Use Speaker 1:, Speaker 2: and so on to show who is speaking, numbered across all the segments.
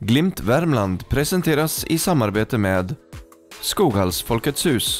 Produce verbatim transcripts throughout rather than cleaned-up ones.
Speaker 1: Glimt Värmland presenteras i samarbete med Skoghalls Folkets hus.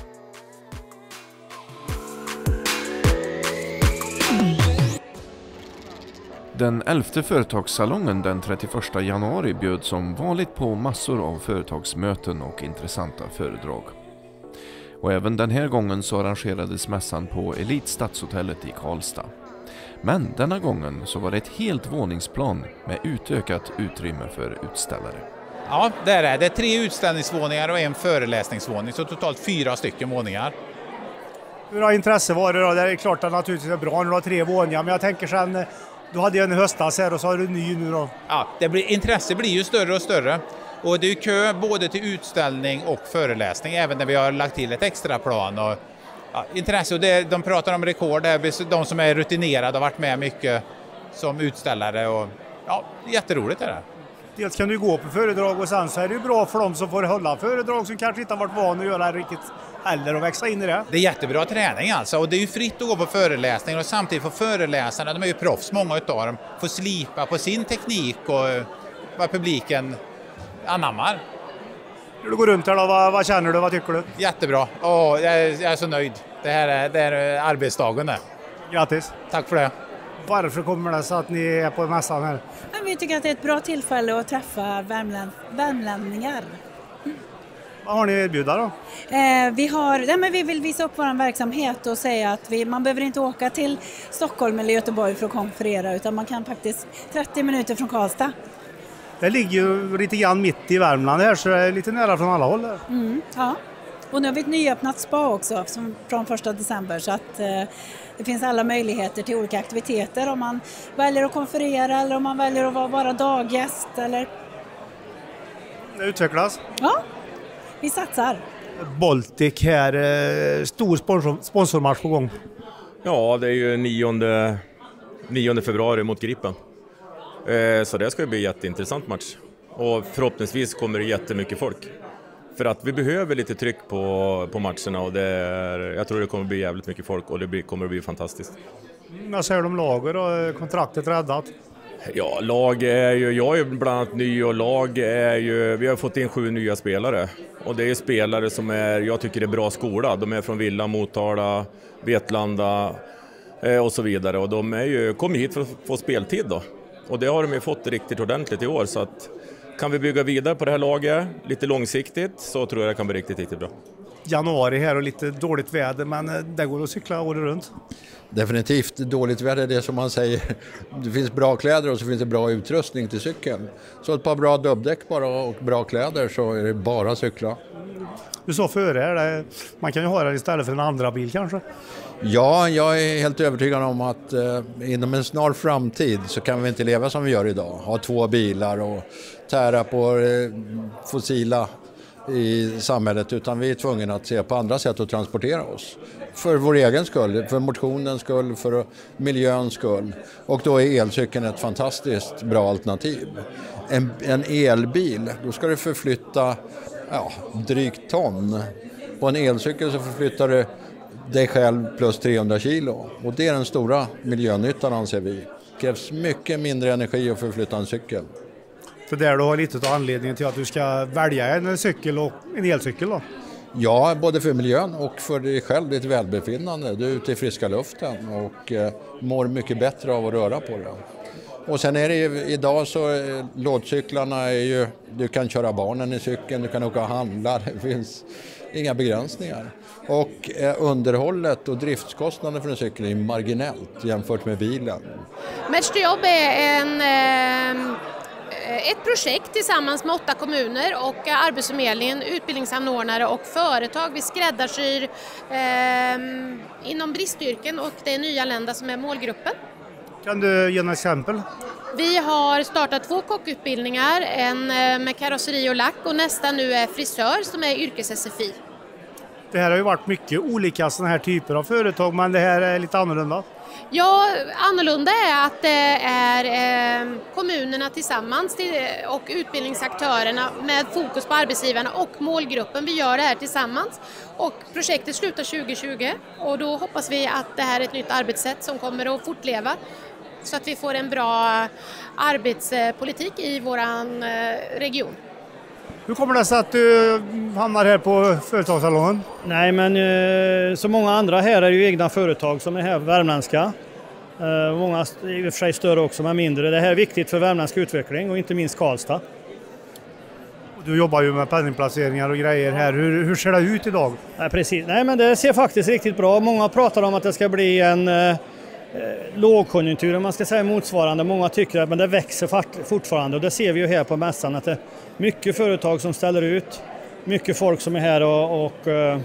Speaker 1: Den elfte företagssalongen den trettioförsta januari bjöd som vanligt på massor av företagsmöten och intressanta föredrag. Och även den här gången så arrangerades mässan på Elit Stadshotellet i Karlstad. Men denna gången så var det ett helt våningsplan med utökat utrymme för utställare.
Speaker 2: Ja, det är det. Det är tre utställningsvåningar och en föreläsningsvåning, så totalt fyra stycken våningar.
Speaker 3: Hur har intresse varit då? Det är klart att naturligtvis är bra när du har tre våningar, men jag tänker sen, du hade ju en höstas här och så har du en ny nu då.
Speaker 2: Ja, det blir, intresse blir ju större och större. Och det är ju kö både till utställning och föreläsning, även när vi har lagt till ett extra plan. Och, ja, intresse, och det, de pratar om rekord, det är de som är rutinerade och varit med mycket som utställare. Och, ja, jätteroligt är det.
Speaker 3: Dels kan du gå på föredrag och sen så är det ju bra för dem som får hålla föredrag som kanske inte har varit van att göra riktigt heller och växa in i det.
Speaker 2: Det är jättebra träning alltså, och det är ju fritt att gå på föreläsningar och samtidigt får föreläsarna, de är ju proffs, många utav dem, får slipa på sin teknik och vad publiken anammar.
Speaker 3: När du går runt här då, vad, vad känner du, vad tycker du?
Speaker 2: Jättebra, Åh, jag, är, jag är så nöjd. Det här är, det är arbetsdagen det.
Speaker 3: Grattis.
Speaker 2: Tack för det.
Speaker 3: Varför kommer det så att ni är på mässan här?
Speaker 4: Vi tycker att det är ett bra tillfälle att träffa värmländ, värmlänningar.
Speaker 3: Mm. Vad har ni att erbjuda då?
Speaker 4: Eh, vi, har, ja, men vi vill visa upp vår verksamhet och säga att vi, man behöver inte åka till Stockholm eller Göteborg för att konferera, utan man kan faktiskt trettio minuter från Karlstad.
Speaker 3: Det ligger ju lite grann mitt i Värmland här, så det är lite nära från alla håll där.
Speaker 4: Mm, ja, och nu har vi ett nyöppnat spa också som, från första december, så att eh, det finns alla möjligheter till olika aktiviteter om man väljer att konferera eller om man väljer att vara bara daggäst. Eller...
Speaker 3: Det utvecklas.
Speaker 4: Ja, vi satsar.
Speaker 3: Baltic här, stor sponsor, sponsormatch på gång.
Speaker 5: Ja, det är ju nionde februari mot Gripen. Så det ska bli en jätteintressant match. Och förhoppningsvis kommer det jättemycket folk. För att vi behöver lite tryck på, på matcherna och det är, jag tror det kommer bli jävligt mycket folk och det blir, kommer att bli fantastiskt.
Speaker 3: Vad säger du om lager och kontraktet räddat?
Speaker 5: Ja, lag är ju, jag är bland annat ny och lag är ju, vi har fått in sju nya spelare. Och det är spelare som är, jag tycker är bra skola. De är från Villa, Motala, Vetlanda eh, och så vidare. Och de är ju, kom hit för att få speltid då. Och det har de ju fått riktigt ordentligt i år, så att kan vi bygga vidare på det här laget lite långsiktigt så tror jag det kan bli riktigt, riktigt bra.
Speaker 3: Januari här och lite dåligt väder, men det går att cykla året runt.
Speaker 6: Definitivt dåligt väder, det är som man säger. Det finns bra kläder och så finns det bra utrustning till cykeln. Så ett par bra dubbdäck bara och bra kläder så är det bara cykla.
Speaker 3: Du sa före här, man kan ju ha det istället för en andra bil kanske.
Speaker 6: Ja, jag är helt övertygad om att eh, inom en snar framtid så kan vi inte leva som vi gör idag. Ha två bilar och tära på eh, fossila i samhället, utan vi är tvungna att se på andra sätt att transportera oss. För vår egen skull, för motionens skull, för miljöns skull. Och då är elcykeln ett fantastiskt bra alternativ. En, en elbil, då ska du förflytta ja, drygt ton. På en elcykel så förflyttar du dig själv plus trehundra kilo. Och det är den stora miljönyttan, anser vi. Det krävs mycket mindre energi att förflytta en cykel.
Speaker 3: Så där du har lite av anledningen till att du ska välja en cykel och en elcykel då?
Speaker 6: Ja, både för miljön och för dig själv, ditt välbefinnande. Du är ute i friska luften och eh, mår mycket bättre av att röra på det. Och sen är det ju, idag så eh, lådcyklarna är ju, du kan köra barnen i cykeln, du kan åka och handla, det finns inga begränsningar. Och eh, underhållet och driftskostnaden för en cykel är marginellt jämfört med bilen.
Speaker 7: Match to Jobb är en... Eh... ett projekt tillsammans med åtta kommuner och Arbetsförmedlingen, utbildningsanordnare och företag. Vi skräddarsyr eh, inom bristyrken och det är nyanlända som är målgruppen.
Speaker 3: Kan du ge några exempel?
Speaker 7: Vi har startat två kockutbildningar, en med karosseri och lack och nästa nu är frisör som är yrkes-S F I.
Speaker 3: Det här har ju varit mycket olika sådana här typer av företag, men det här är lite annorlunda.
Speaker 7: Ja, annorlunda är att det är eh, kommunerna tillsammans till, och utbildningsaktörerna med fokus på arbetsgivarna och målgruppen. Vi gör det här tillsammans och projektet slutar tjugo tjugo och då hoppas vi att det här är ett nytt arbetssätt som kommer att fortleva så att vi får en bra arbetspolitik i våran region.
Speaker 3: Hur kommer det sig att du hamnar här på företagssalongen?
Speaker 8: Nej, men eh, så många andra här är ju egna företag som är här värmländska. Eh, många i och för sig större också, men mindre. Det här är viktigt för värmländsk utveckling och inte minst Karlstad.
Speaker 3: Du jobbar ju med penningplaceringar och grejer här. Hur, hur ser det ut idag?
Speaker 8: Nej, precis. Nej, men det ser faktiskt riktigt bra. Många pratar om att det ska bli en eh, lågkonjunktur, om man ska säga motsvarande. Många tycker att men det växer fortfarande, och det ser vi ju här på mässan att det är mycket företag som ställer ut, mycket folk som är här och, och eh,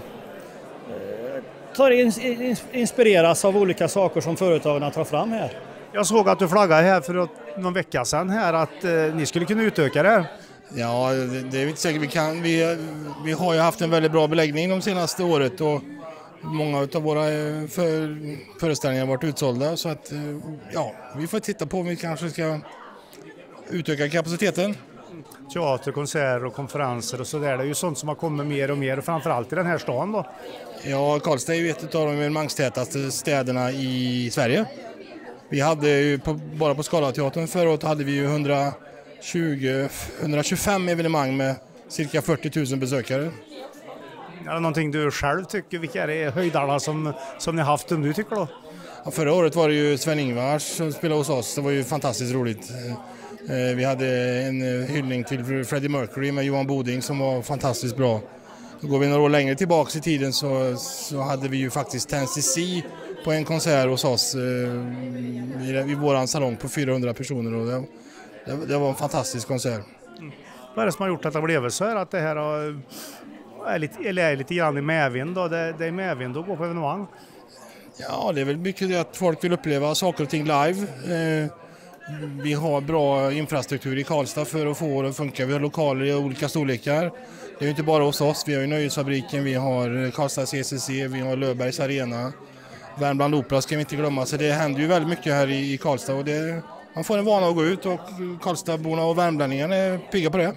Speaker 8: tar in, inspireras av olika saker som företagen tar fram här.
Speaker 3: Jag såg att du flaggade här för någon vecka sedan här att eh, ni skulle kunna utöka det.
Speaker 9: Ja, det, det är inte säkert vi kan. Vi, vi har ju haft en väldigt bra beläggning de senaste året och många av våra för, föreställningar har varit utsålda, så att ja, vi får titta på om vi kanske ska utöka kapaciteten.
Speaker 3: Teater, konserter och konferenser och sådär, det är ju sånt som har kommit mer och mer, och framförallt i den här stan då.
Speaker 9: Ja, Karlstad är ju ett av de evenemangstätaste städerna i Sverige. Vi hade ju på, bara på Scalateatern förra året hade vi ju hundratjugo, hundratjugofem evenemang med cirka fyrtio tusen besökare.
Speaker 3: Är det någonting du själv tycker, vilka är det höjdarna som, som ni har haft, som du tycker då?
Speaker 9: Ja, förra året var det ju Sven-Ingvars som spelade hos oss, det var ju fantastiskt roligt. Vi hade en hyllning till Freddie Mercury med Johan Boding som var fantastiskt bra. Så går vi några år längre tillbaka i tiden så, så hade vi ju faktiskt Ten cc på en konsert hos oss i, i våran salong på fyrahundra personer, och det, det, det var en fantastisk konsert.
Speaker 3: Mm. Vad är det som har gjort att det blev så här, att det här har, är, lite, eller är lite grann i medvind då? Det, det är medvind att gå på evenemang?
Speaker 9: Ja, det är väl mycket det att folk vill uppleva saker och ting live. Eh, vi har bra infrastruktur i Karlstad för att få det att funka. Vi har lokaler i olika storlekar. Det är ju inte bara hos oss. Vi har ju Nöjesfabriken, vi har Karlstad C C C, vi har Löfbergs Arena. Värmland Opera ska vi inte glömma. Så det händer ju väldigt mycket här i, i Karlstad. Och det, man får en vana att gå ut, och Karlstadborna och värmlänningarna är pigga på det.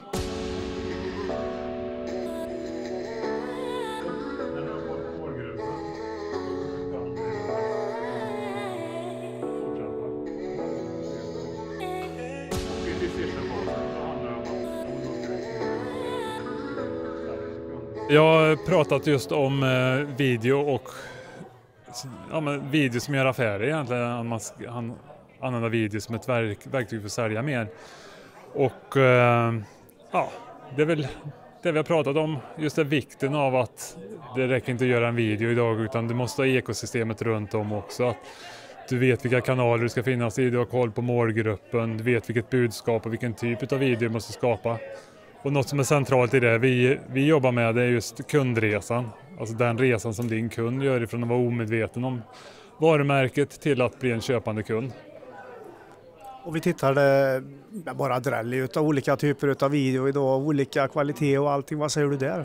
Speaker 10: Jag har pratat just om eh, video och ja, men video som gör affärer egentligen. Man han använder video som ett verk, verktyg för att sälja mer. Och eh, ja, det är väl det vi har pratat om. Just det, vikten av att det räcker inte att göra en video idag, utan du måste ha ekosystemet runt om också. Att du vet vilka kanaler du ska finnas i, du har koll på målgruppen, du vet vilket budskap och vilken typ av video du måste skapa. Och något som är centralt i det vi, vi jobbar med, det är just kundresan. Alltså den resan som din kund gör ifrån att vara omedveten om varumärket till att bli en köpande kund.
Speaker 3: Och vi tittade bara dräll utav olika typer av video idag, olika kvalitet och allting. Vad säger du där?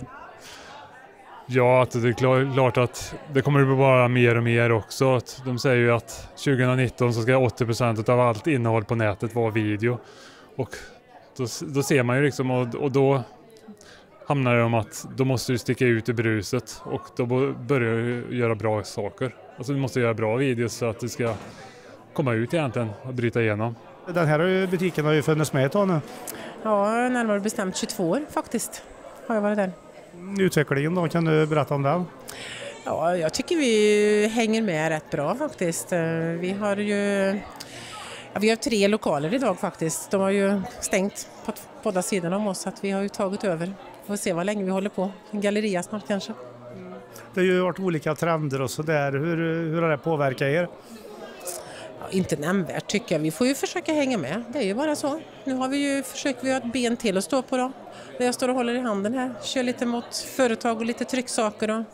Speaker 10: Ja, att det är klart att det kommer att vara mer och mer också. Att de säger ju att tjugonitton så ska åttio procent av allt innehåll på nätet vara video. Och Då, då ser man ju liksom, och, och då hamnar det om att då måste du sticka ut i bruset, och då börjar du göra bra saker. Alltså du måste göra bra videos så att det ska komma ut egentligen och bryta igenom.
Speaker 3: Den här butiken har ju funnits med ett tag nu.
Speaker 11: Ja, närmare bestämt tjugotvå år faktiskt har jag varit där.
Speaker 3: Utvecklingen då, kan du berätta om den?
Speaker 11: Ja, jag tycker vi hänger med rätt bra faktiskt. Vi har ju Ja, vi har tre lokaler idag faktiskt. De har ju stängt på båda sidorna om oss, så att vi har ju tagit över. Vi får se vad länge vi håller på. En galleria snart kanske.
Speaker 3: Det har ju varit olika trender och sådär. Hur, hur har det påverkat er?
Speaker 11: Ja, inte nämnvärt tycker jag. Vi får ju försöka hänga med. Det är ju bara så. Nu har vi ju försökt vi ha ett ben till att stå på då. Där jag står och håller i handen här. Kör lite mot företag och lite trycksaker. Och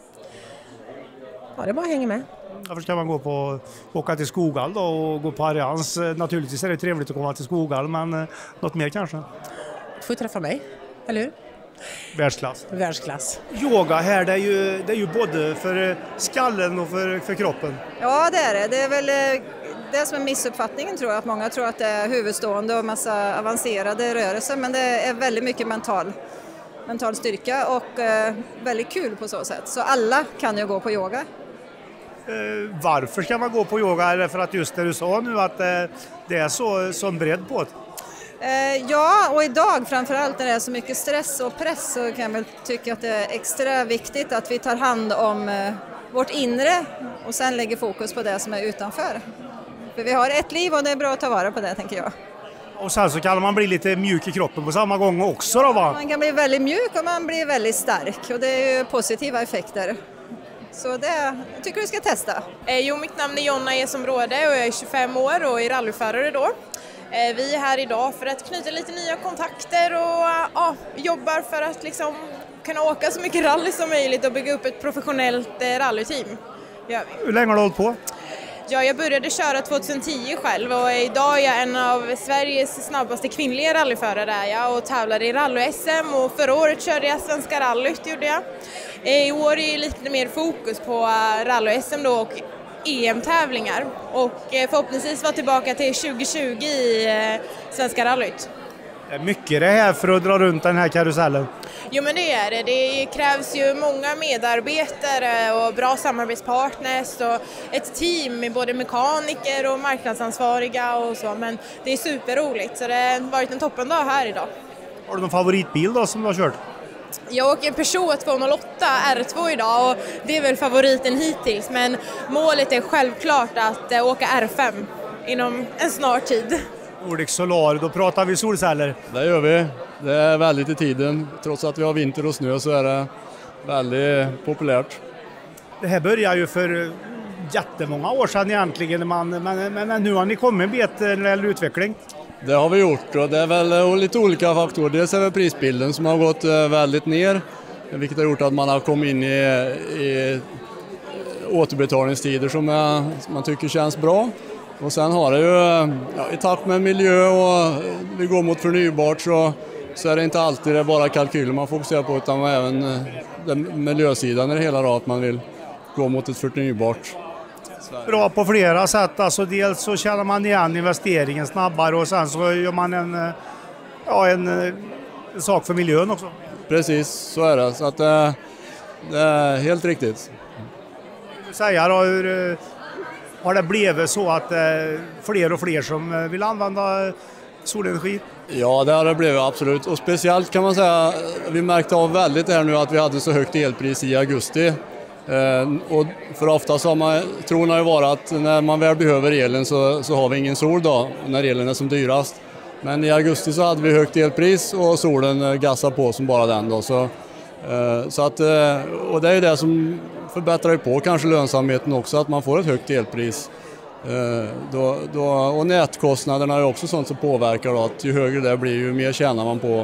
Speaker 11: ja, det är bara att hänga med.
Speaker 3: Varför ska man gå på, åka till Skoghall då och gå på Allians? Naturligtvis är det trevligt att komma till Skoghall, men något mer kanske?
Speaker 11: Du får träffa mig, eller hur?
Speaker 3: Världsklass.
Speaker 11: Världsklass.
Speaker 3: Yoga här, det är ju, det är ju både för skallen och för, för kroppen.
Speaker 12: Ja, det är det. Det är väl det som är missuppfattningen, tror jag. Att många tror att det är huvudstående och massa avancerade rörelser, men det är väldigt mycket mental, mental styrka och eh, väldigt kul på så sätt. Så alla kan ju gå på yoga.
Speaker 3: Eh, varför ska man gå på yoga? Är det för att just det du sa nu att eh, det är så sån bredd på det?
Speaker 12: Eh, ja, och idag framförallt när det är så mycket stress och press så kan jag väl tycka att det är extra viktigt att vi tar hand om eh, vårt inre och sen lägger fokus på det som är utanför. För vi har ett liv och det är bra att ta vara på det, tänker jag.
Speaker 3: Och sen så kan man bli lite mjuk i kroppen på samma gång också då, va?
Speaker 12: Man kan bli väldigt mjuk och man blir väldigt stark och det är ju positiva effekter. Så det jag tycker du ska testa.
Speaker 13: Eh, jo, mitt namn är Jonna Esområde och jag är tjugofem år och är rallyförare då. Eh, vi är här idag för att knyta lite nya kontakter och ja, jobbar för att liksom kunna åka så mycket rally som möjligt och bygga upp ett professionellt eh, rallyteam. Gör vi.
Speaker 3: Hur länge har du hållit på?
Speaker 13: Ja, jag började köra tjugohundratio själv och idag är jag en av Sveriges snabbaste kvinnliga rallyförare är jag och tävlar i rally-S M och förra året körde jag Svenska rallyt gjorde jag. I år är det lite mer fokus på rally-S M då och E M-tävlingar och förhoppningsvis vara tillbaka till tjugohundratjugo i Svenska rallyt.
Speaker 3: Det är mycket det här för att dra runt den här karusellen.
Speaker 13: Jo, men det är det. Det krävs ju många medarbetare och bra samarbetspartners och ett team med både mekaniker och marknadsansvariga och så. Men det är superroligt så det har varit en toppendag här idag.
Speaker 3: Har du någon favoritbil då som du har kört?
Speaker 13: Jag åker en Peugeot tvåhundraåtta R två idag och det är väl favoriten hittills. Men målet är självklart att åka R fem inom en snar tid.
Speaker 3: Nordic Solar, då pratar vi solceller.
Speaker 14: Det gör vi. Det är väldigt i tiden. Trots att vi har vinter och snö så är det väldigt populärt.
Speaker 3: Det här börjar ju för jättemånga år sedan egentligen, men, men, men nu har ni kommit en bit när det gäller utveckling.
Speaker 14: Det har vi gjort och det är väl lite olika faktorer. Dels är det prisbilden som har gått väldigt ner, vilket har gjort att man har kommit in i, i återbetalningstider som, är, som man tycker känns bra. Och sen har det ju, ja, i takt med miljö och vi går mot förnybart så, så är det inte alltid det bara kalkyler man fokuserar på utan även den miljösidan i det hela då, att man vill gå mot ett förnybart Sverige.
Speaker 3: Bra på flera sätt, alltså dels så känner man igen investeringen snabbare och sen så gör man en, ja, en, en sak för miljön också.
Speaker 14: Precis, så är det. Så att det, det är helt riktigt.
Speaker 3: Säga då, hur har det blivit så att eh, fler och fler som vill använda solenergi?
Speaker 14: Ja, det har det blivit absolut. Och speciellt kan man säga, vi märkte av väldigt här nu att vi hade så högt elpris i augusti. Eh, och för ofta så har man, tror man ju vara att när man väl behöver elen så, så har vi ingen sol då, när elen är som dyrast. Men i augusti så hade vi högt elpris och solen gassar på som bara den då. Så, eh, så att, eh, och det är ju det som förbättrar ju på kanske lönsamheten också, att man får ett högt elpris. Eh, då, då, och nätkostnaderna är också sånt som påverkar då, att ju högre det blir ju mer tjänar man på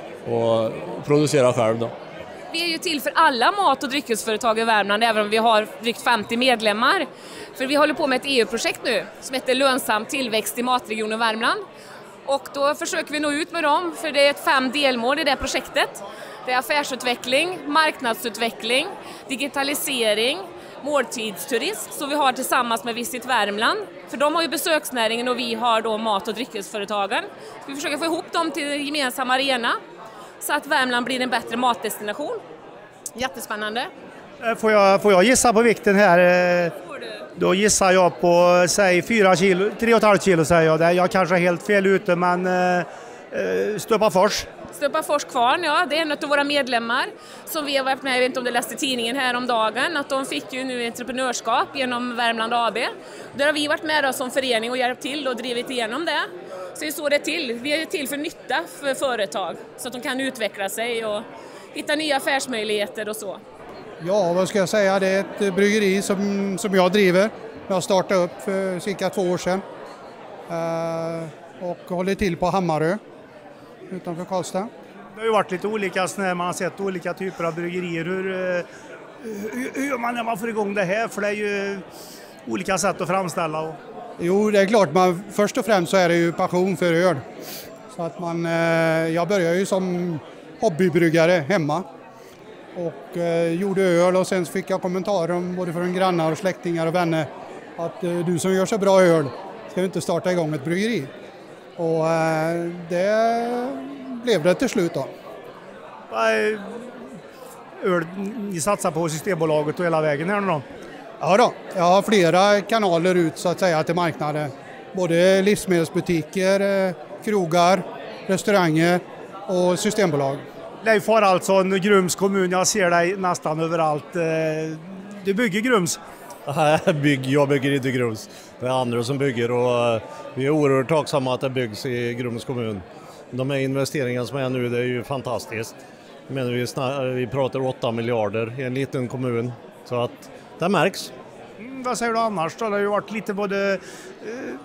Speaker 14: att producera själv då.
Speaker 15: Vi är ju till för alla mat- och dryckesföretag i Värmland, även om vi har drygt femtio medlemmar. För vi håller på med ett E U-projekt nu som heter Lönsam tillväxt i matregionen Värmland. Och då försöker vi nå ut med dem, för det är ett fem delmål i det projektet. Det är affärsutveckling, marknadsutveckling, digitalisering, måltidsturism som vi har tillsammans med Visit Värmland. För de har ju besöksnäringen och vi har då mat- och dryckesföretagen. Vi försöker få ihop dem till en gemensam arena så att Värmland blir en bättre matdestination. Jättespännande.
Speaker 3: Får jag, får jag gissa på vikten här? Då gissar jag på, säg fyra kilo, tre och ett halvt kilo säger jag. Jag kanske är helt fel ute, men eh, Stöpafors.
Speaker 15: Stöpafors Kvarn, ja, det är en av våra medlemmar som vi har varit med, jag vet inte om det läste i tidningen här om dagen, att de fick ju nu entreprenörskap genom Värmland A B. Där har vi varit med då som förening och hjälpt till och drivit igenom det. Så det är så det är till. Vi är till för nytta för företag så att de kan utveckla sig och hitta nya affärsmöjligheter och så.
Speaker 16: Ja, vad ska jag säga? Det är ett bryggeri som, som jag driver. Jag startade upp för cirka två år sedan. Uh, och håller till på Hammarö utanför Karlstad.
Speaker 3: Det har ju varit lite olika när man har sett olika typer av bryggerier. Hur, hur, hur gör man när man får igång det här? För det är ju olika sätt att framställa. Och...
Speaker 16: Jo, det är klart. Man, först och främst så är det ju passion för öl. Så att man, uh, jag började ju som hobbybryggare hemma. Och eh, gjorde öl och sen fick jag kommentarer om, både från grannar och släktingar och vänner att eh, du som gör så bra öl ska inte starta igång ett bryggeri. Och eh, det blev det till slut då.
Speaker 3: Vad är öl ni satsar på Systembolaget och hela vägen här nu då?
Speaker 16: Ja då, jag har flera kanaler ut så att säga till marknaden. Både livsmedelsbutiker, krogar, restauranger och systembolag.
Speaker 3: Leif Haraldsson, Grums kommun, jag ser dig nästan överallt. Du bygger Grums?
Speaker 17: Bygg, jag bygger inte Grums. Det är andra som bygger och vi är oerhört tacksamma att det byggs i Grums kommun. De här investeringarna som är nu, det är ju fantastiskt. Men vi, snar, vi pratar åtta miljarder i en liten kommun, så att det märks.
Speaker 3: Mm, vad säger du annars då? Det har ju varit lite både eh,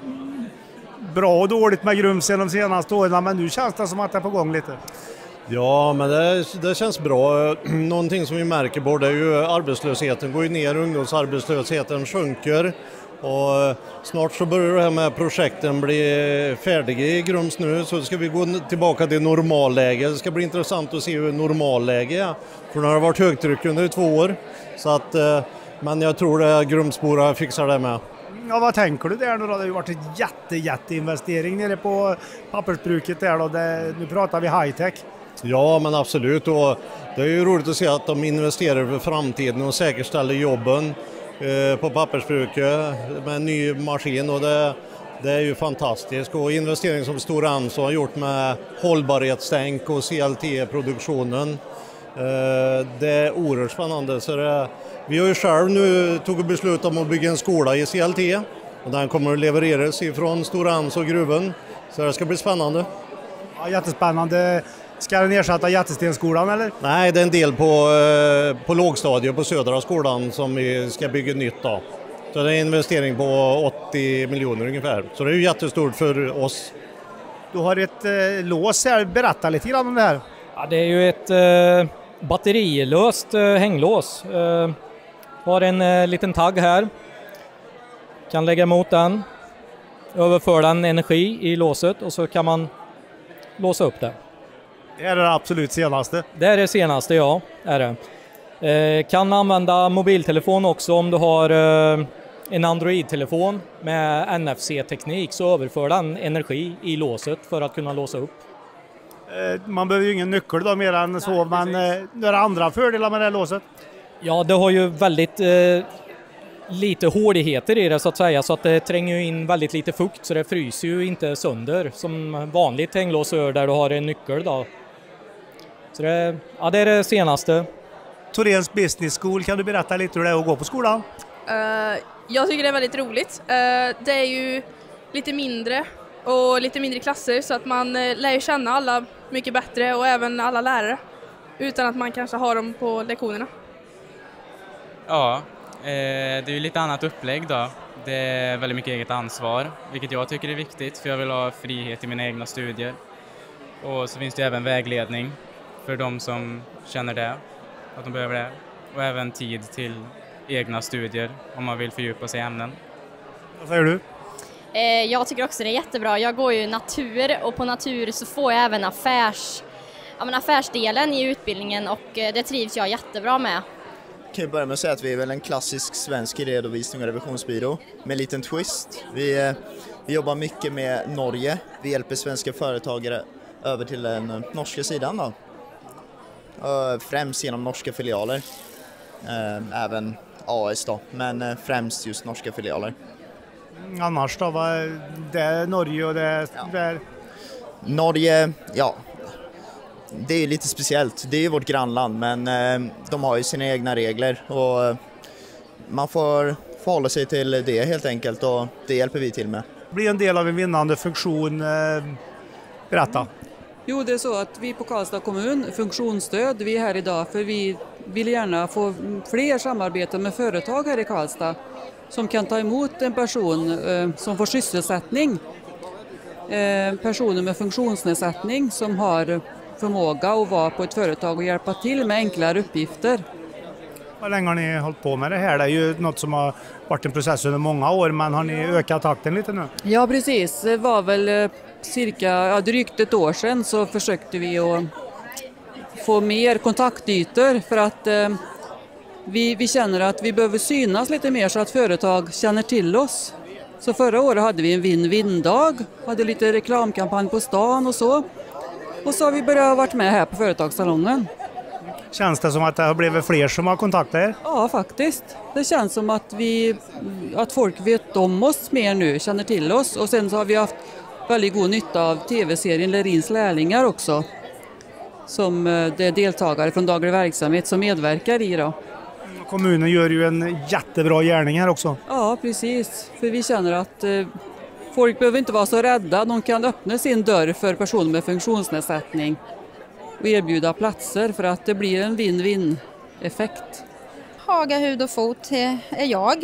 Speaker 3: bra och dåligt med Grums de senaste åren, men nu känns det som att det är på gång lite.
Speaker 17: Ja, men det, det känns bra. Någonting som vi märker både är ju arbetslösheten går ju ner, ungdomsarbetslösheten sjunker. Och snart så börjar det här med projekten bli färdiga i Grums nu, så ska vi gå tillbaka till normalläge. Det ska bli intressant att se hur normalläge är, för nu har det varit högtryck under två år. Så att, men jag tror att Grumsbora fixar det med.
Speaker 3: Ja, vad tänker du där nu då? Det har ju varit en jätte, jätteinvestering nere på pappersbruket där då. Det, nu pratar vi high-tech.
Speaker 17: Ja, men absolut. Och det är ju roligt att se att de investerar för framtiden och säkerställer jobben på pappersbruket med en ny maskin, och det, det är ju fantastiskt. Och investering som Stora Enso har gjort med hållbarhetstänk och C L T-produktionen, det är oerhört spännande. Så det, vi har ju själv nu tagit beslut om att bygga en skola i C L T, och den kommer att levereras ifrån Stora Enso gruvan, så det ska bli spännande.
Speaker 3: Ja, jättespännande. Ska den ersätta Jättestenskolan eller?
Speaker 17: Nej, det är en del på, på lågstadiet på Södra skolan som vi ska bygga nytt då. Så det är en investering på åttio miljoner ungefär. Så det är ju jättestort för oss.
Speaker 3: Du har ett eh, lås här. Berätta lite grann om det här.
Speaker 18: Ja, det är ju ett eh, batterilöst eh, hänglås. Eh, har en eh, liten tagg här. Kan lägga emot den. Överföra den energi i låset och så kan man låsa upp det.
Speaker 3: Det är det absolut senaste.
Speaker 18: Det är det senaste, ja. Är det. Eh, kan använda mobiltelefon också om du har eh, en Android-telefon med N F C-teknik, så överför den energi i låset för att kunna låsa upp.
Speaker 3: Eh, man behöver ju ingen nyckel då mer än så, nej, men eh, några andra fördelar med det här låset?
Speaker 18: Ja, det har ju väldigt eh, lite håligheter i det så att säga, så att det tränger in väldigt lite fukt, så det fryser ju inte sönder som vanligt hänglås gör där du har en nyckel då. Så det, ja, det är det senaste.
Speaker 3: Torens Business School, kan du berätta lite hur det är att gå på skolan?
Speaker 19: Uh, jag tycker det är väldigt roligt. Uh, det är ju lite mindre och lite mindre klasser, så att man uh, lär känna alla mycket bättre och även alla lärare utan att man kanske har dem på lektionerna.
Speaker 20: Ja, uh, det är ju lite annat upplägg då. Det är väldigt mycket eget ansvar, vilket jag tycker är viktigt, för jag vill ha frihet i mina egna studier. Och så finns det även vägledning för de som känner det, att de behöver det. Och även tid till egna studier om man vill fördjupa sig i ämnen.
Speaker 3: Vad säger du?
Speaker 21: Jag tycker också det är jättebra. Jag går ju natur, och på natur så får jag även affärs, ja, men affärsdelen i utbildningen, och det trivs jag jättebra med.
Speaker 22: Jag kan ju börja med att säga att vi är väl en klassisk svensk redovisning och revisionsbyrå med en liten twist. Vi, vi jobbar mycket med Norge. Vi hjälper svenska företagare över till den norska sidan då. Främst genom norska filialer, även A S då, men främst just norska filialer.
Speaker 3: Annars då, vad, det är Norge och det är...
Speaker 22: Ja.
Speaker 3: Det är...
Speaker 22: Norge, ja, det är lite speciellt. Det är vårt grannland, men de har ju sina egna regler och man får förhålla sig till det helt enkelt, och det hjälper vi till med.
Speaker 3: Bli en del av en vinnande funktion, berätta.
Speaker 23: Jo, det är så att vi på Karlstad kommun, funktionsstöd, vi är här idag för vi vill gärna få fler samarbeten med företag här i Karlstad som kan ta emot en person eh, som får sysselsättning. Eh, personer med funktionsnedsättning som har förmåga att vara på ett företag och hjälpa till med enklare uppgifter.
Speaker 3: Hur länge har ni hållit på med det här? Det är ju något som har varit en process under många år, men har ni ökat takten lite nu?
Speaker 23: Ja, precis. Det var väl cirka ja, drygt ett år sedan så försökte vi att få mer kontaktytor för att eh, vi, vi känner att vi behöver synas lite mer så att företag känner till oss. Så förra året hade vi en win-win-dag, hade lite reklamkampanj på stan och så. Och så har vi börjat varit med här på företagssalongen.
Speaker 3: Känns det som att det har blivit fler som har kontaktat er?
Speaker 23: Ja, faktiskt. Det känns som att, vi, att folk vet om oss mer nu, känner till oss. Och sen så har vi haft väldigt god nytta av tv-serien Lerins lärlingar också. Som det är deltagare från daglig verksamhet som medverkar i då.
Speaker 3: Kommunen gör ju en jättebra gärning här också.
Speaker 23: Ja, precis. För vi känner att eh, folk behöver inte vara så rädda. De kan öppna sin dörr för personer med funktionsnedsättning och erbjuda platser för att det blir en win-win-effekt.
Speaker 1: Haga hud och fot är jag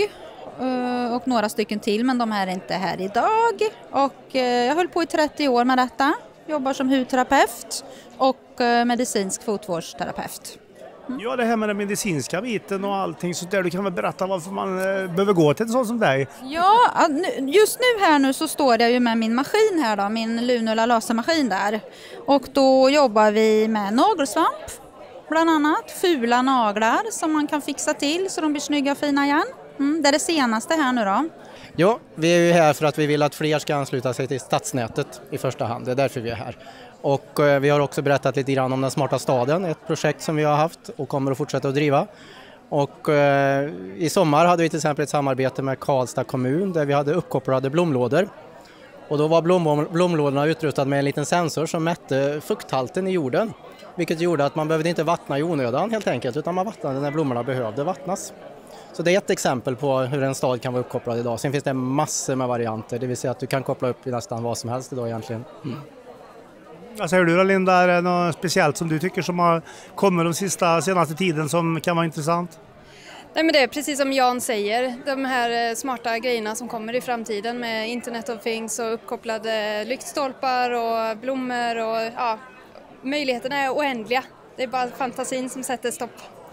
Speaker 1: och några stycken till, men de här är inte här idag. Och jag höll på i trettio år med detta. Jobbar som hudterapeut och medicinsk fotvårdsterapeut.
Speaker 3: Mm. Ja, det här med den medicinska biten och allting så där, du kan väl berätta varför man behöver gå till en sån som dig?
Speaker 1: Ja, just nu här nu så står jag ju med min maskin här då, min Lunula lasermaskin där. Och då jobbar vi med nagelsvamp, bland annat fula naglar som man kan fixa till så de blir snygga och fina igen. Mm, det är det senaste här nu då.
Speaker 2: Ja, vi är ju här för att vi vill att fler ska ansluta sig till stadsnätet i första hand. Det är därför vi är här. Och eh, vi har också berättat lite grann om den smarta staden, ett projekt som vi har haft och kommer att fortsätta att driva. Och eh, i sommar hade vi till exempel ett samarbete med Karlstad kommun där vi hade uppkopplade blomlådor. Och då var blom, blomlådorna utrustade med en liten sensor som mätte fukthalten i jorden. Vilket gjorde att man behövde inte vattna i onödan helt enkelt, utan man vattnade när blommorna behövde vattnas. Så det är ett exempel på hur en stad kan vara uppkopplad idag. Sen finns det massor med varianter, det vill säga att du kan koppla upp i nästan vad som helst idag egentligen. Mm.
Speaker 3: Vad säger du då, Linda, är det något speciellt som du tycker som har kommit de sista, senaste tiden som kan vara intressant?
Speaker 4: Nej, men det är precis som Jan säger, de här smarta grejerna som kommer i framtiden med Internet of Things och uppkopplade lyktstolpar och blommor och ja, möjligheterna är oändliga. Det är bara fantasin som sätter stopp.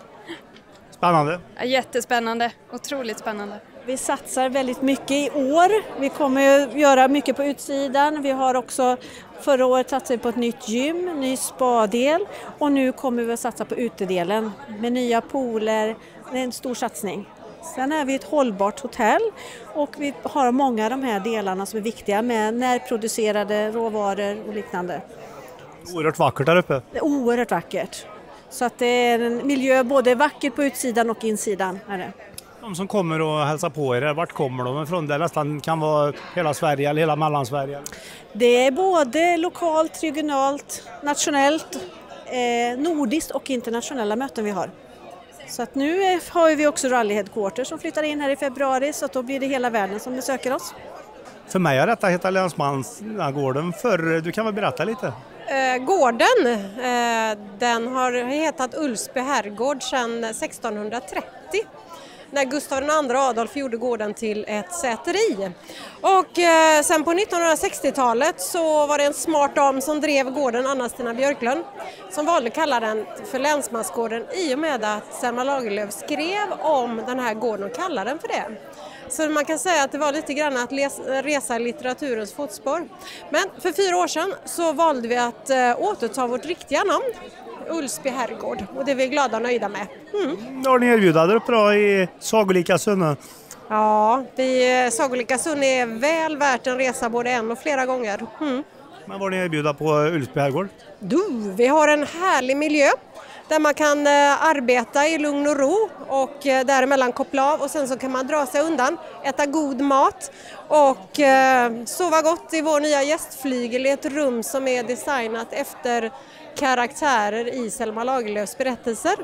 Speaker 3: Spännande.
Speaker 4: Ja, jättespännande, otroligt spännande.
Speaker 24: Vi satsar väldigt mycket i år. Vi kommer att göra mycket på utsidan. Vi har också förra året satsat på ett nytt gym, ny spadel och nu kommer vi att satsa på utedelen med nya pooler. Det är en stor satsning. Sen är vi ett hållbart hotell och vi har många av de här delarna som är viktiga med närproducerade råvaror och liknande.
Speaker 3: Oerhört vackert där uppe.
Speaker 24: Det är oerhört vackert. Så att det är en miljö både vackert på utsidan och insidan. Är det.
Speaker 3: De som kommer och hälsar på er, vart kommer de ifrån? Det nästan kan vara hela Sverige eller hela Mellansverige?
Speaker 24: Det är både lokalt, regionalt, nationellt, eh, nordiskt och internationella möten vi har. Så att nu är, har vi också Rally Headquarter som flyttar in här i februari, så att då blir det hela världen som besöker oss.
Speaker 3: För mig har detta hetat Länsmansgården för du kan väl berätta lite?
Speaker 25: Eh, gården, eh, den har hetat Ulsby herrgård sedan sextonhundratrettio. När Gustav den andra Adolf gjorde gården till ett säteri. Och eh, sen på nittonhundrasextiotalet så var det en smart dam som drev gården, Anna-Stina Björklund, som valde att kalla den för Länsmansgården i och med att Selma Lagerlöf skrev om den här gården och kallade den för det. Så man kan säga att det var lite grann att läsa, resa litteraturens fotspår. Men för fyra år sedan så valde vi att äh, återta vårt riktiga namn, Ulsby herrgård. Och det är vi glada och nöjda med. Mm.
Speaker 3: Har ni erbjudit där uppe då i Sagolika Sunne?
Speaker 25: Ja, vi, Sagolika Sunne är väl värt en resa både en och flera gånger. Mm.
Speaker 3: Men vad ni erbjuda på Ulsby herrgård?
Speaker 25: Du, vi har en härlig miljö där man kan eh, arbeta i lugn och ro och eh, däremellan koppla av och sen så kan man dra sig undan, äta god mat och eh, sova gott i vår nya gästflygel i ett rum som är designat efter karaktärer i Selma Lagerlöfs berättelser.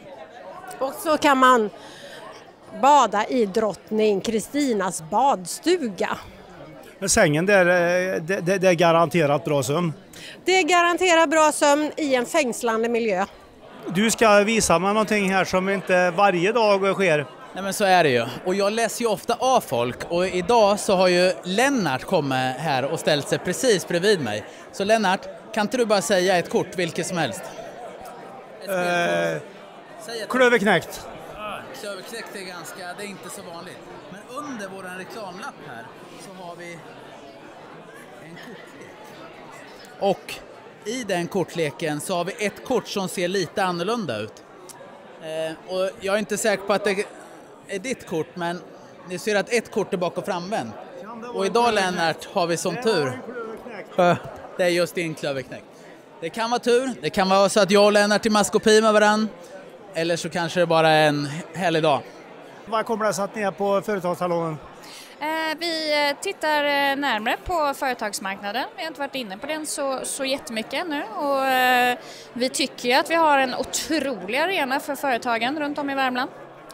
Speaker 25: Och så kan man bada i drottning Kristinas badstuga.
Speaker 3: Men sängen där, det, det, det är garanterat bra sömn?
Speaker 25: Det är garanterat bra sömn i en fängslande miljö.
Speaker 3: Du ska visa mig någonting här som inte varje dag sker.
Speaker 26: Nej, men så är det ju. Och jag läser ju ofta av folk och idag så har ju Lennart kommit här och ställt sig precis bredvid mig. Så Lennart, kan inte du bara säga ett kort, vilket som helst?
Speaker 3: Eh, klöverknäckt.
Speaker 26: Ja, klöverknäckt är ganska, det är inte så vanligt. Men under vår reklamlapp här så har vi en kortlek. Och i den kortleken så har vi ett kort som ser lite annorlunda ut. Eh, och jag är inte säker på att det är ditt kort, men ni ser att ett kort är bak och framvänt. Och idag, Lennart, har vi sån tur. Det är just din klöverknäckt. Det kan vara tur, det kan vara så att jag och Lennart är maskopi med varandra. Eller så kanske det bara är en härlig dag.
Speaker 3: Vad kommer det satt ner på företagssalongen?
Speaker 5: Vi tittar närmare på företagsmarknaden. Vi har inte varit inne på den så, så jättemycket ännu. Och vi tycker att vi har en otrolig arena för företagen runt om i Värmland.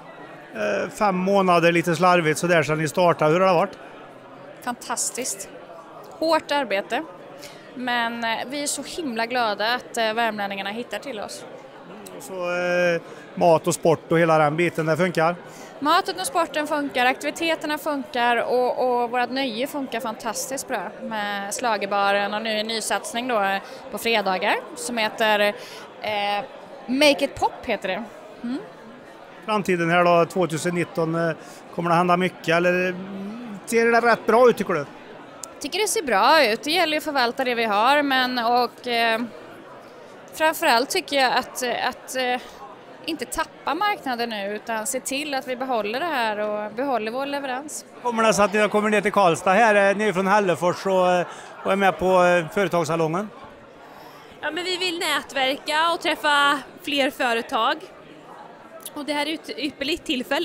Speaker 3: Fem månader, lite slarvigt så där sedan ni startade. Hur har det varit?
Speaker 5: Fantastiskt. Hårt arbete. Men vi är så himla glada att värmlänningarna hittar till oss.
Speaker 3: Så eh, mat och sport och hela den biten, det funkar?
Speaker 5: Maten och sporten funkar, aktiviteterna funkar och, och vårt nöje funkar fantastiskt bra med Slagerbaren och nu en ny satsning då på fredagar som heter eh, Make It Pop heter det. Mm.
Speaker 3: Framtiden här då, tjugonitton, eh, kommer det hända mycket eller ser det rätt bra ut tycker du?
Speaker 5: Tycker det ser bra ut, det gäller att förvalta det vi har men och eh, framförallt tycker jag att, att eh, inte tappa marknaden nu utan se till att vi behåller det här och behåller vår leverans.
Speaker 3: Kommer det så att ni kommer ner till Karlstad här, ni är från Hällefors och, och är med på företagssalongen?
Speaker 6: Ja, men vi vill nätverka och träffa fler företag och det här är ett ypperligt tillfälle.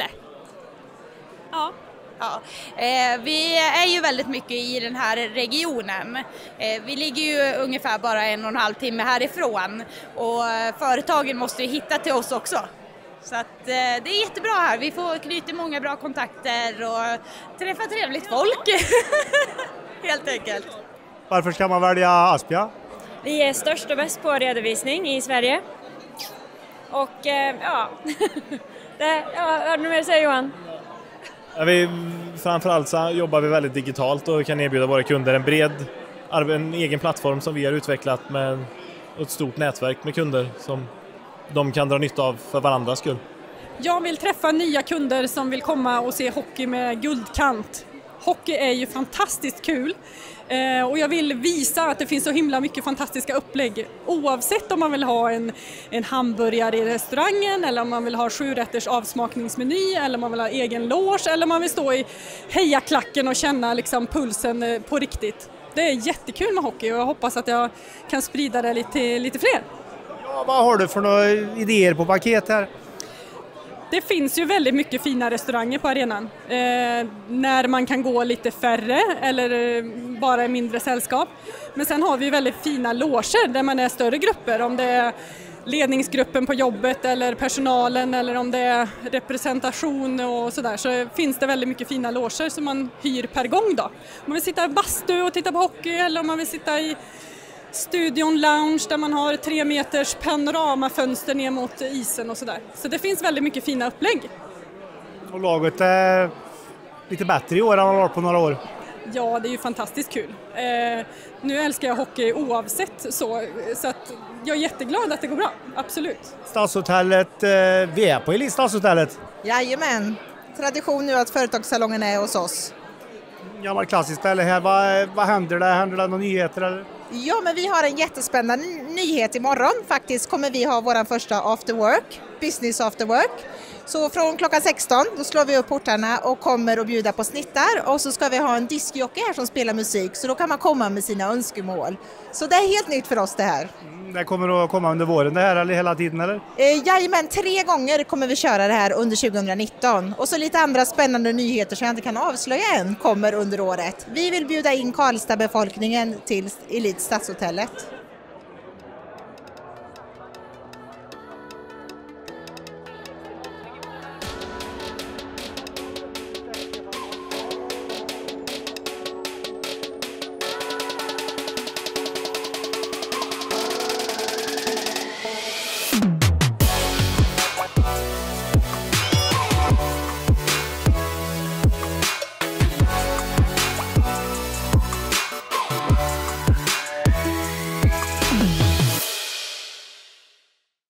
Speaker 6: Ja.
Speaker 7: Ja, eh, vi är ju väldigt mycket i den här regionen. Eh, vi ligger ju ungefär bara en och en halv timme härifrån och eh, företagen måste ju hitta till oss också. Så att, eh, det är jättebra här. Vi får knyta många bra kontakter och träffa trevligt folk. Helt enkelt.
Speaker 3: Varför ska man välja Aspia?
Speaker 6: Vi är störst och bäst på redovisning i Sverige. Och eh, ja, det, ja, vad har du mer att säga Johan?
Speaker 8: Ja, vi, framförallt så jobbar vi väldigt digitalt och kan erbjuda våra kunder en bred, en egen plattform som vi har utvecklat med ett stort nätverk med kunder som de kan dra nytta av för varandras skull.
Speaker 9: Jag vill träffa nya kunder som vill komma och se hockey med guldkant. Hockey är ju fantastiskt kul eh, och jag vill visa att det finns så himla mycket fantastiska upplägg oavsett om man vill ha en, en hamburgare i restaurangen eller om man vill ha sju rätters avsmakningsmeny eller om man vill ha egen loge eller om man vill stå i hejaklacken och känna liksom pulsen på riktigt. Det är jättekul med hockey och jag hoppas att jag kan sprida det lite, lite fler.
Speaker 3: Ja, vad har du för några idéer på paket här?
Speaker 9: Det finns ju väldigt mycket fina restauranger på arenan. Eh, när man kan gå lite färre eller bara i mindre sällskap. Men sen har vi ju väldigt fina loger där man är större grupper. Om det är ledningsgruppen på jobbet eller personalen eller om det är representation och sådär. Så finns det väldigt mycket fina loger som man hyr per gång då. Om man vill sitta i bastu och titta på hockey eller om man vill sitta i studion lounge där man har tre meters panoramafönster ner mot isen och sådär. Så det finns väldigt mycket fina upplägg.
Speaker 3: Och laget är lite bättre i år än vad det har varit på några år.
Speaker 9: Ja, det är ju fantastiskt kul. Eh, nu älskar jag hockey oavsett så, så att jag är jätteglad att det går bra, absolut.
Speaker 3: Stadshotellet, eh, vi är på Elite Stadshotellet.
Speaker 10: Jajamän, tradition nu att företagssalongen är hos oss.
Speaker 3: Gammal klassiskt ställe här, vad, vad händer det? Händer det några nyheter eller?
Speaker 10: Ja, men vi har en jättespännande nyhet imorgon. Faktiskt kommer vi ha vår första after work, business after work. Så från klockan sexton då slår vi upp portarna och kommer att bjuda på snittar. Och så ska vi ha en diskjockey här som spelar musik. Så då kan man komma med sina önskemål. Så det är helt nytt för oss det här.
Speaker 3: Det kommer att komma under våren det här eller hela tiden eller?
Speaker 10: Eh, jajamän, tre gånger kommer vi köra det här under tjugonitton. Och så lite andra spännande nyheter som jag inte kan avslöja än kommer under året. Vi vill bjuda in Karlstad-befolkningen till Elite Stadshotellet.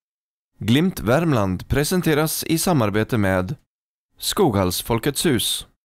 Speaker 27: Glimt Värmland presenteras i samarbete med Skoghals Folkets hus.